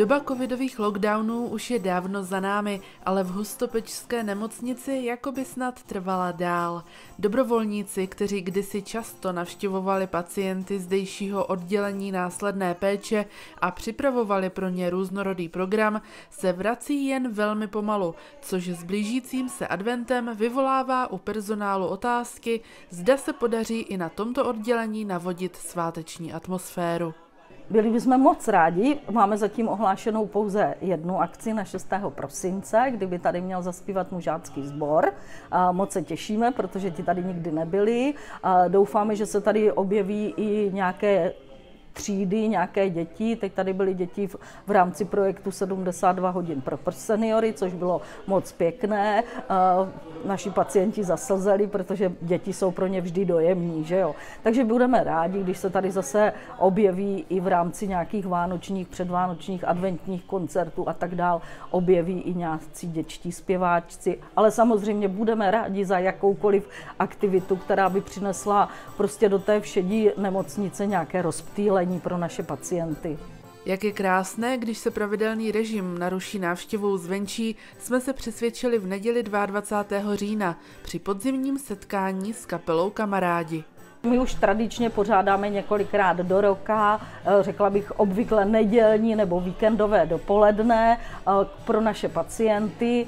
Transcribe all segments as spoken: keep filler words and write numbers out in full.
Doba covidových lockdownů už je dávno za námi, ale v Hustopečské nemocnici jakoby snad trvala dál. Dobrovolníci, kteří kdysi často navštěvovali pacienty zdejšího oddělení následné péče a připravovali pro ně různorodý program, se vrací jen velmi pomalu, což s blížícím se adventem vyvolává u personálu otázky, zda se podaří i na tomto oddělení navodit sváteční atmosféru. Byli bychom moc rádi, máme zatím ohlášenou pouze jednu akci na šestého prosince, kdyby tady měl zaspívat mužácký sbor. Moc se těšíme, protože ti tady nikdy nebyli. Doufáme, že se tady objeví i nějaké třídy, nějaké děti. Teď tady byly děti v, v rámci projektu sedmdesát dva hodin pro seniory, což bylo moc pěkné. Naši pacienti zaslzeli, protože děti jsou pro ně vždy dojemní, že jo. Takže budeme rádi, když se tady zase objeví i v rámci nějakých vánočních, předvánočních, adventních koncertů a tak dál, objeví i nějací dětští zpěváčci. Ale samozřejmě budeme rádi za jakoukoliv aktivitu, která by přinesla prostě do té všedí nemocnice nějaké rozptýlení pro naše pacienty. Jak je krásné, když se pravidelný režim naruší návštěvou zvenčí, jsme se přesvědčili v neděli dvacátého druhého října při podzimním setkání s kapelou Kamarádi. My už tradičně pořádáme několikrát do roka, řekla bych obvykle nedělní nebo víkendové dopoledne pro naše pacienty.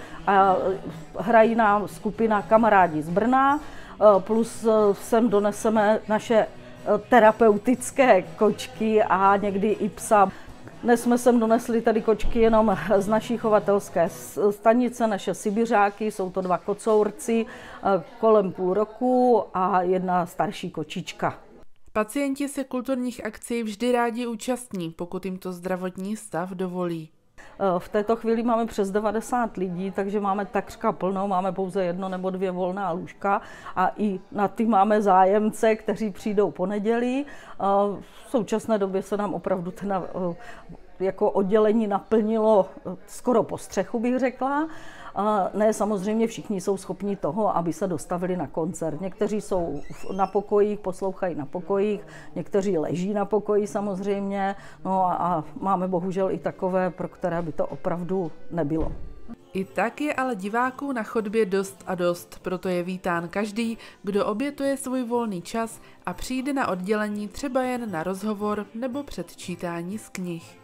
Hrají nám skupina Kamarádi z Brna, plus sem doneseme naše terapeutické kočky a někdy i psa. Dnes jsme sem donesli tady kočky jenom z naší chovatelské stanice, naše sibiřáky, jsou to dva kocourci kolem půl roku a jedna starší kočička. Pacienti se kulturních akcí vždy rádi účastní, pokud jim to zdravotní stav dovolí. V této chvíli máme přes devadesát lidí, takže máme takřka plno, máme pouze jedno nebo dvě volná lůžka a i na ty máme zájemce, kteří přijdou po neděli. V současné době se nám opravdu ten jako oddělení naplnilo skoro po střechu, bych řekla. Ne, samozřejmě všichni jsou schopni toho, aby se dostavili na koncert. Někteří jsou na pokojích, poslouchají na pokojích, někteří leží na pokoji samozřejmě, no a, a máme bohužel i takové, pro které by to opravdu nebylo. I tak je ale diváků na chodbě dost a dost, proto je vítán každý, kdo obětuje svůj volný čas a přijde na oddělení třeba jen na rozhovor nebo předčítání z knih.